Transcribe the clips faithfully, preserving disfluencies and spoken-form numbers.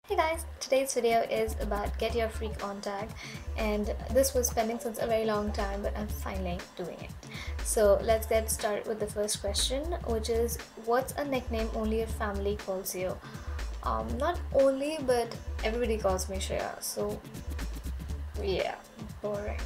Hey guys, today's video is about get your freak on tag, and this was pending since a very long time, but I'm finally doing it. So let's get started with the first question, which is what's a nickname only your family calls you? Um, not only, but everybody calls me Shreya, so yeah, boring.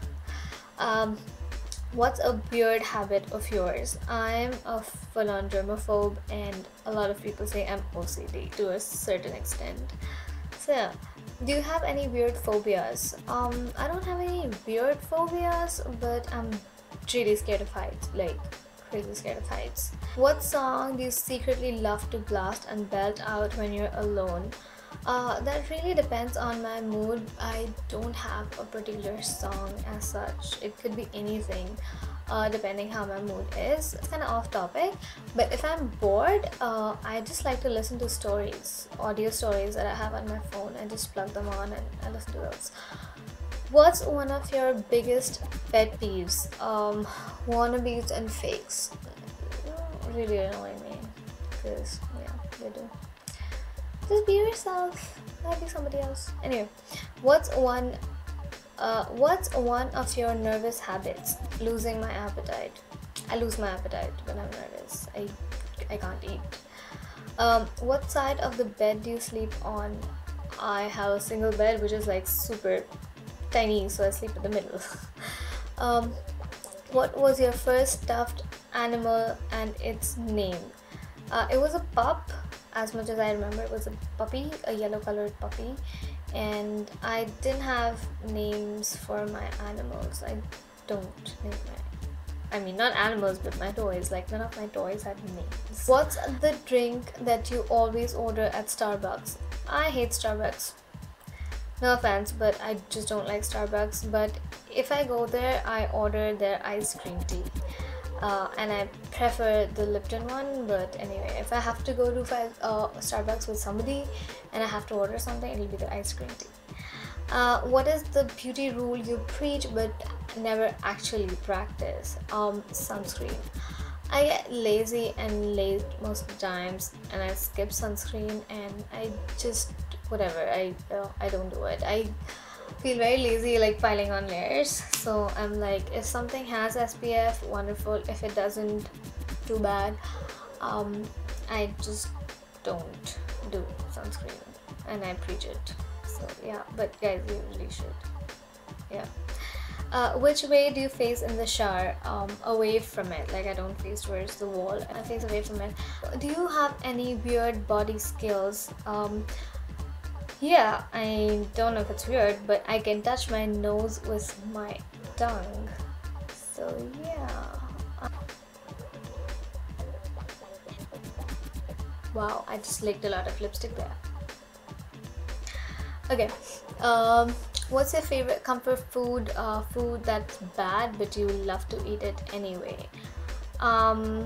Um, What's a weird habit of yours? I'm a full-on germaphobe and a lot of people say I'm O C D to a certain extent. So yeah, do you have any weird phobias? Um, I don't have any weird phobias, but I'm really scared of heights, like crazy scared of heights. What song do you secretly love to blast and belt out when you're alone? Uh, that really depends on my mood. I don't have a particular song as such. It could be anything, uh, depending how my mood is. It's kind of off topic, but if I'm bored, uh, I just like to listen to stories, audio stories that I have on my phone. I just plug them on and I listen to those. What's one of your biggest pet peeves? Um, wannabes and fakes really annoy me because yeah, they do. Just be yourself. Not be somebody else. Anyway, what's one uh what's one of your nervous habits? Losing my appetite. I lose my appetite when I'm nervous. I I can't eat. Um, what side of the bed do you sleep on? I have a single bed which is like super tiny, so I sleep in the middle. um, what was your first stuffed animal and its name? Uh, it was a pup. As much as I remember, it was a puppy, a yellow colored puppy, and I didn't have names for my animals. I don't name my, I mean not animals but my toys, like none of my toys had names. What's the drink that you always order at Starbucks? I hate Starbucks. No offense, but I just don't like Starbucks, but if I go there, I order their ice cream tea. Uh, and I prefer the Lipton one, but anyway, if I have to go to five, uh, Starbucks with somebody and I have to order something, it'll be the ice cream tea. Uh, what is the beauty rule you preach but never actually practice? Um, sunscreen. I get lazy and late most of the times, and I skip sunscreen, and I just whatever. I uh, I don't do it. I feel very lazy like piling on layers, so I'm like, if something has S P F, wonderful. If it doesn't, too bad. um, I just don't do sunscreen and I preach it, so yeah, but guys, you really should. Yeah. Uh, which way do you face in the shower? Um, away from it. Like I don't face towards the wall, I face away from it. Do you have any weird body skills? um, Yeah, I don't know if it's weird, but I can touch my nose with my tongue. So yeah. Wow, I just licked a lot of lipstick there. Okay. Um, what's your favorite comfort food? Uh, food that's bad, but you love to eat it anyway. Um,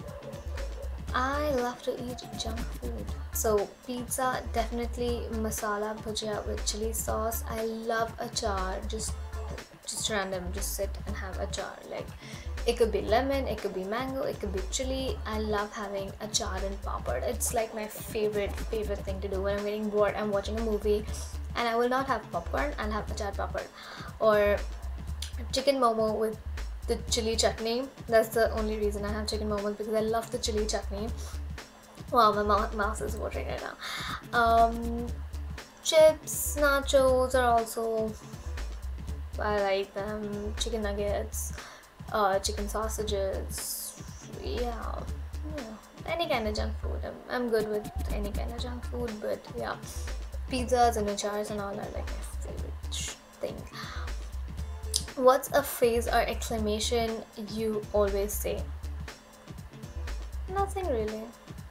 I love to eat junk food. So pizza, definitely masala bhujia with chili sauce. I love achar, just just random, just sit and have achar. Like it could be lemon, it could be mango, it could be chili. I love having achar and papad. It's like my favorite favorite thing to do when I'm getting bored. I'm watching a movie and I will not have popcorn, I'll have achar papad. Or chicken momo with the chili chutney. That's the only reason I have chicken momos, because I love the chili chutney. Wow, my mouth, mouth is watering right now. Um, chips, nachos are also, I like them. Chicken nuggets, uh, chicken sausages. Yeah, yeah. Any kind of junk food. I'm, I'm good with any kind of junk food, but yeah, pizzas and achars and all are like my favorite thing. What's a phrase or exclamation you always say? Nothing really.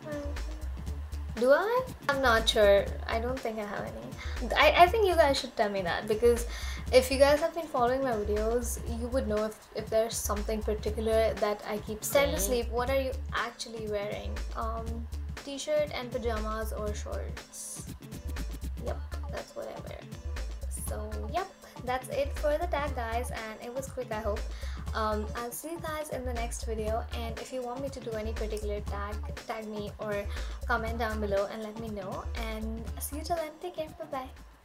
Do I? I'm not sure. I don't think I have any. I, I think you guys should tell me that, because if you guys have been following my videos, you would know if, if there's something particular that I keep saying. Time to sleep. What are you actually wearing? Um, t-shirt and pajamas or shorts. Yep, that's what I wear. So yep, that's it for the tag, guys, and it was quick, I hope. um, I'll see you guys in the next video, and if you want me to do any particular tag, tag me, or comment down below and let me know. And see you till then. Take care. Bye bye.